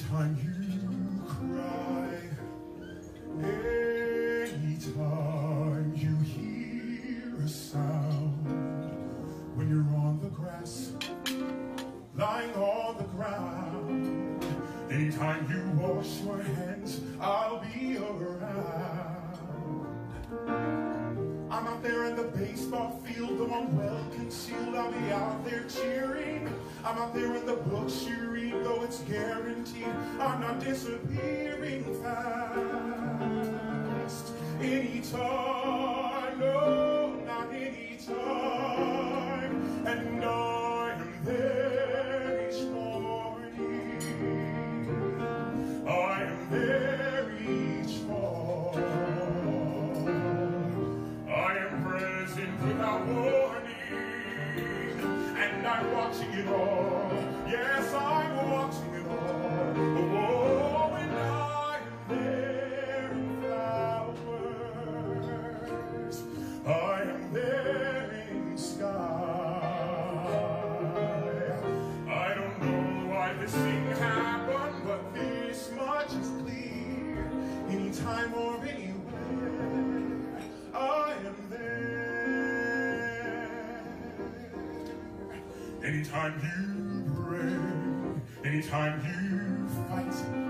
Anytime you cry, anytime you hear a sound, when you're on the grass, lying on the ground, anytime you wash your hands, I'll be around. I'm out there in the baseball field, though I'm well concealed, I'll be out there cheering. I'm out there in the books you read, though it's guaranteed I'm not disappearing fast. Anytime, no, not anytime, and I am there each morning. I am there each fall. I am present without warning, and I'm watching it all. Yes, I'm watching it all. Oh, and I am there in flowers. I am there in sky. I don't know why this thing happened, but this much is clear. Anytime or anywhere, I am there. Anytime you pray, anytime you fight,